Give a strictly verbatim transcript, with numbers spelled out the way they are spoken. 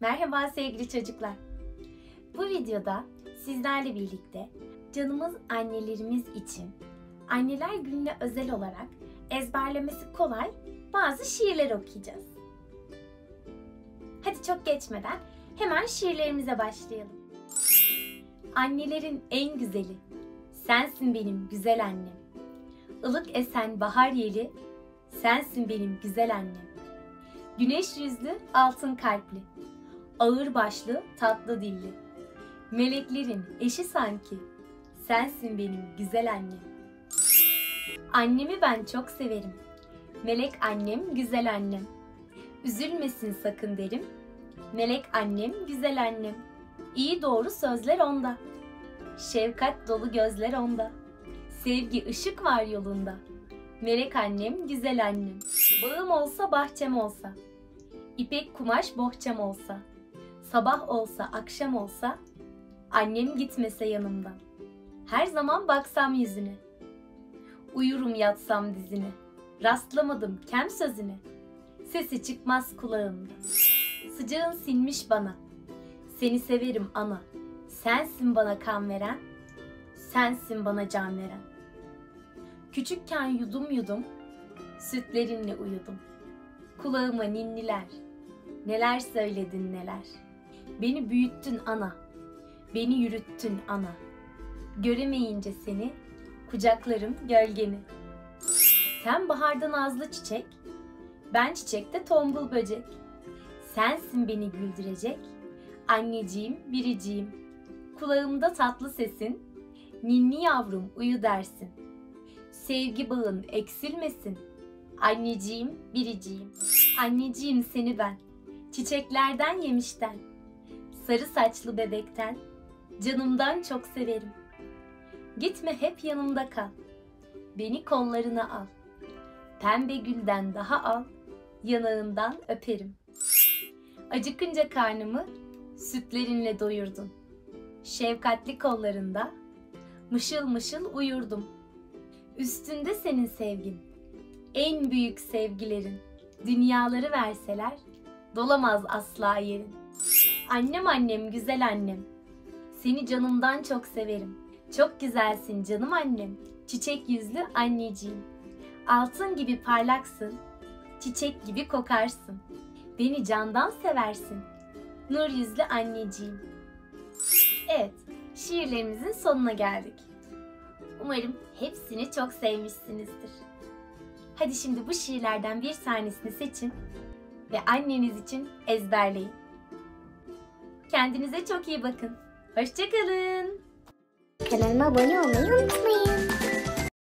Merhaba sevgili çocuklar. Bu videoda sizlerle birlikte canımız annelerimiz için Anneler Günü'ne özel olarak ezberlemesi kolay bazı şiirler okuyacağız. Hadi çok geçmeden hemen şiirlerimize başlayalım. Annelerin en güzeli, sensin benim güzel annem. Ilık esen bahar yeli, sensin benim güzel annem. Güneş yüzlü, altın kalpli, ağır başlı, tatlı dilli. Meleklerin eşi sanki, sensin benim güzel annem. Annemi ben çok severim, melek annem, güzel annem. Üzülmesin sakın derim, melek annem, güzel annem. İyi doğru sözler onda, şefkat dolu gözler onda. Sevgi ışık var yolunda, melek annem, güzel annem. Bağım olsa bahçem olsa, İpek kumaş bohçam olsa, sabah olsa akşam olsa, annem gitmese yanımdan. Her zaman baksam yüzüne, uyurum yatsam dizine, rastlamadım kem sözüne, sesi çıkmaz kulağımda. Sıcağın sinmiş bana, seni severim ana, sensin bana kan veren, sensin bana can veren. Küçükken yudum yudum, sütlerinle uyudum. Kulağıma ninniler, neler söyledin neler. Beni büyüttün ana, beni yürüttün ana. Göremeyince seni, kucaklarım gölgeni. Sen baharda nazlı çiçek, ben çiçekte tombul böcek. Sensin beni güldürecek, anneciğim biriciğim. Kulağımda tatlı sesin, ninni yavrum uyu dersin. Sevgi bağın eksilmesin, anneciğim biriciğim. Anneciğim seni ben, çiçeklerden yemişten, sarı saçlı bebekten, canımdan çok severim. Gitme hep yanımda kal, beni kollarına al. Pembe gülden daha al, yanağından öperim. Acıkınca karnımı sütlerinle doyurdun. Şefkatli kollarında mışıl mışıl uyurdum. Üstünde senin sevgin, en büyük sevgilerin. Dünyaları verseler dolamaz asla yerin. Annem annem güzel annem, seni canımdan çok severim. Çok güzelsin canım annem, çiçek yüzlü anneciğim. Altın gibi parlaksın, çiçek gibi kokarsın. Beni candan seversin, nur yüzlü anneciğim. Evet, şiirlerimizin sonuna geldik. Umarım hepsini çok sevmişsinizdir. Hadi şimdi bu şiirlerden bir tanesini seçin ve anneniz için ezberleyin. Kendinize çok iyi bakın. Hoşça kalın. Kanalıma abone olmayı unutmayın.